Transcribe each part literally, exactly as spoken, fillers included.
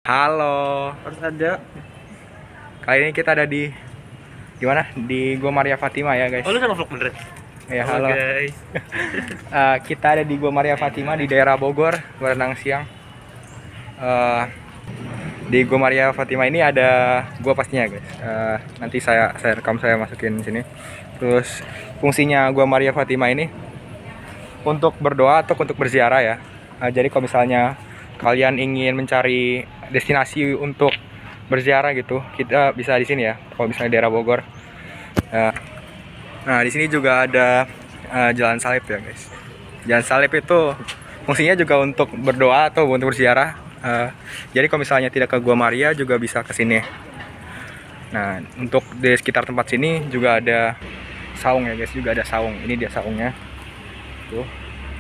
Halo, Harus ada. kali ini kita ada di gimana? Di Gua Maria Fatima ya guys. Oh, lu sama vlog beneran? Ya Halo halo. guys. Eh, kita ada di Gua Maria Fatima di daerah Bogor, berenang siang. Eh, di Gua Maria Fatima ini ada gua pastinya guys. Eh, nanti saya saya rekam, saya masukin sini. Terus fungsinya Gua Maria Fatima ini untuk berdoa atau untuk berziarah ya. Eh, jadi kalau misalnya kalian ingin mencari destinasi untuk berziarah gitu, kita bisa di sini ya. Kalau misalnya daerah Bogor. Eh, Nah, di sini juga ada uh, jalan salib ya, guys. Jalan salib itu fungsinya juga untuk berdoa atau untuk berziarah. Uh, jadi kalau misalnya tidak ke Gua Maria juga bisa ke sini. Nah, untuk di sekitar tempat sini juga ada saung ya, guys. Juga ada saung. Ini dia saungnya. Tuh.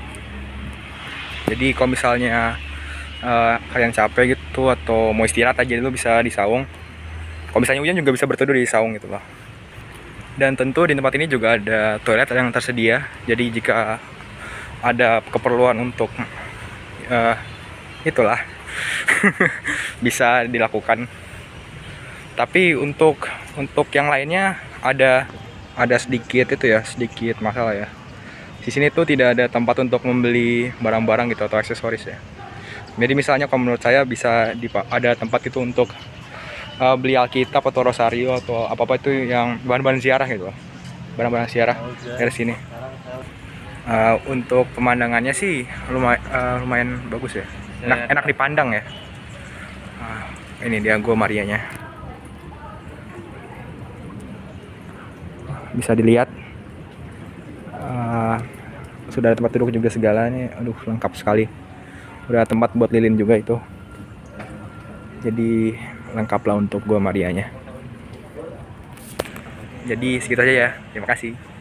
Jadi kalau misalnya uh, kalian capek gitu atau mau istirahat aja itu bisa di saung. Kalau misalnya hujan juga bisa berteduh di saung gitu loh. Dan tentu di tempat ini juga ada toilet yang tersedia. Jadi jika ada keperluan untuk uh, itulah bisa dilakukan. Tapi untuk untuk yang lainnya ada ada sedikit itu ya, sedikit masalah ya. Di sini tuh tidak ada tempat untuk membeli barang-barang gitu atau aksesoris ya. Jadi misalnya kalau menurut saya bisa di, ada tempat itu untuk uh, beli Alkitab atau rosario atau apa-apa itu yang bahan-bahan ziarah gitu. Barang-barang ziarah dari sini. Uh, untuk pemandangannya sih lumayan, uh, lumayan bagus ya. Enak, enak dipandang ya. Uh, ini dia Gua Marianya. Bisa dilihat. Uh, sudah ada tempat duduk juga segalanya. Aduh, lengkap sekali. Udah tempat buat lilin juga itu. Jadi lengkaplah untuk Gua Marianya. Jadi segitu aja ya. Terima kasih.